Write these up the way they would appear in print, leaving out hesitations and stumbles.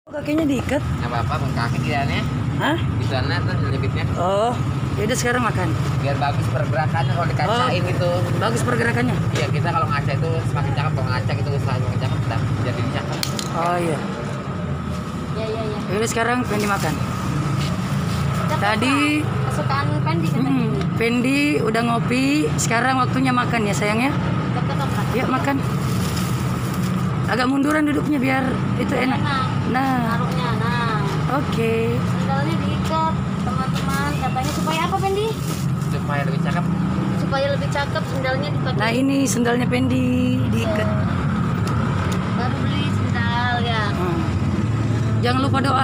Kakinya diikat. Nggak apa-apa, bengkak kiranya. Hah? Di sana tuh lebitnya. Oh, yaudah sekarang makan. Biar bagus pergerakannya kalau dikacain gitu. Bagus pergerakannya. Iya, kita kalau ngaca itu semakin cakep. Kalau ngaca itu usaha semakin cakep, dan jadi cakep. Oh iya. Iya. Yaudah sekarang Pendi makan. Tadi kesukaan Pendi katanya. Pendi udah ngopi, sekarang waktunya makan ya sayangnya. Dapat apa? Yuk makan. Agak munduran duduknya biar itu enak. Nah, Taruhnya, nah. oke. Sandalnya diikat, teman-teman. Katanya supaya apa, Pendi? Supaya lebih cakep. Supaya lebih cakep sandalnya dipakai. Nah ini sendalnya Pendi diikat. Baru beli sandal ya. Jangan lupa doa.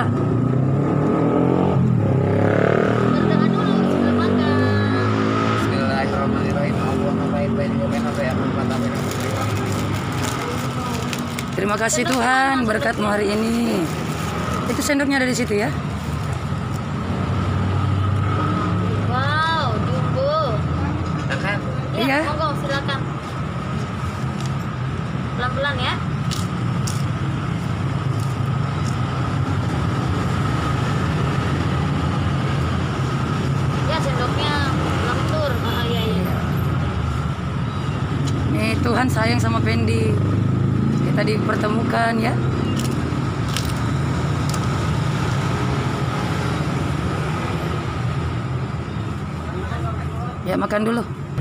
Berdoa dulu sebelum makan. Bismillahirrahmanirrahim. Allahumma baik wa baik. Terima kasih Tuhan berkatmu hari ini. Itu sendoknya ada di situ ya. Wow, jumbo. Makan. Iya. Monggo silakan. Pelan-pelan ya. Ya sendoknya lentur. Iya. Nih Tuhan sayang sama Pendi. Kita dipertemukan ya. Ya makan dulu.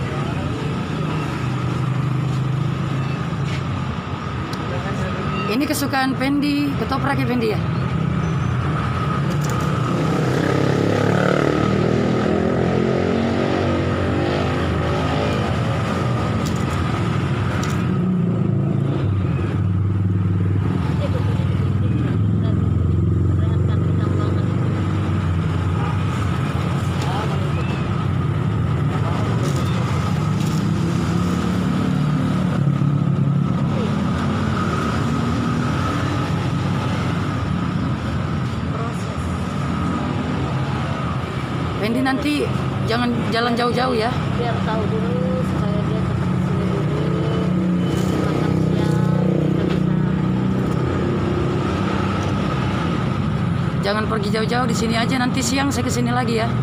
Ini kesukaan Pendi, ketoprak ya Pendi ya. Pendi nanti jangan jalan jauh-jauh ya. Biar tahu dulu supaya dia tetap di sini dulu. Makan siang kita bisa. Jangan pergi jauh-jauh, di sini aja, nanti siang saya kesini lagi ya.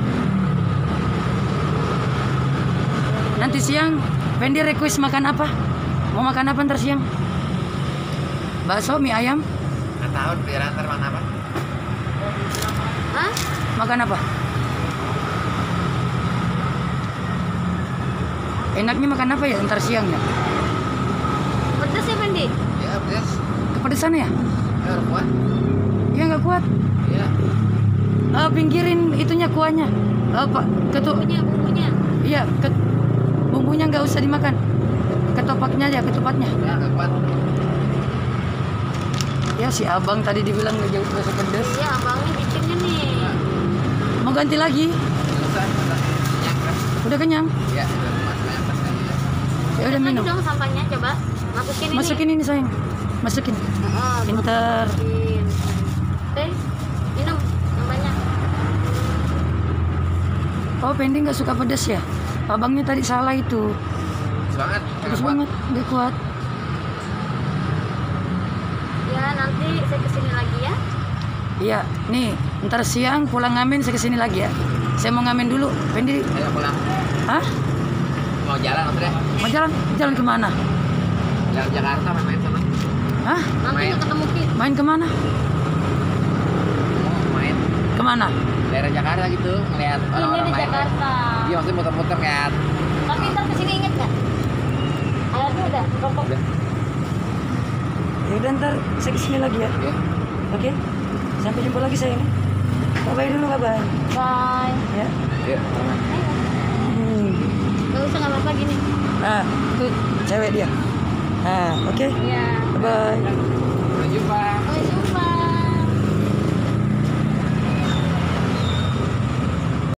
Nanti siang Pendi request makan apa? Mau makan apa ntar siang? Bakso, mie ayam? Nggak tahu biar antar mana apa. Hah? Makan apa? Enaknya makan apa ya ntar siang ya? Pedas ya Pendi? Ya, pedas. Kepedesan ya? Ya, harus kuat. Ya nggak kuat. Iya. Pinggirin itunya kuahnya. Pak, Bumbunya. Iya, bumbunya nggak usah dimakan. Ketopaknya aja, ketupatnya. Ya, nggak kuat. Ya si abang tadi dibilang nggak jauh rasa pedes. Iya abangnya bikinnya nih. Mau ganti lagi? Susah. Kenyang kan? Udah kenyang? Ya, udah masuknya pas lagi. Ya udah Lagi minum. dong sampahnya coba. Masukin ini sayang. Masukin. Oh, Pintar. masukin. Oke, minum namanya. Oh Pendi nggak suka pedas ya? Abangnya tadi salah itu. Semangat. Pedas banget, nggak kuat. Ya nanti saya kesini lagi ya. Iya, nih ntar siang pulang ngamen saya kesini lagi ya. Saya mau ngamen dulu. Pendi, Ayo pulang. hah? Mau jalan apa deh? Mau jalan? Jalan kemana? Jalan Jakarta main-main sana. Hah? Nanti Main. ketemu Ki. Main kemana? Mau main Kemana? daerah Jakarta gitu, ngeliat Ini orang-orang di main. Jakarta. Iya, maksudnya muter-muter ngeliat. Tapi ntar kesini inget nggak? Alatnya udah rokok. Udah. Ya udah ntar saya kesini lagi ya. Oke. Oke? Sampai jumpa lagi sayang. Bye-bye dulu, bye-bye. Bye. Ya. Yuk. Gak usah nggak apa-apa gini. Nah, itu cewek dia. Nah, oke. Iya. Bye-bye. Sampai jumpa. Sampai jumpa.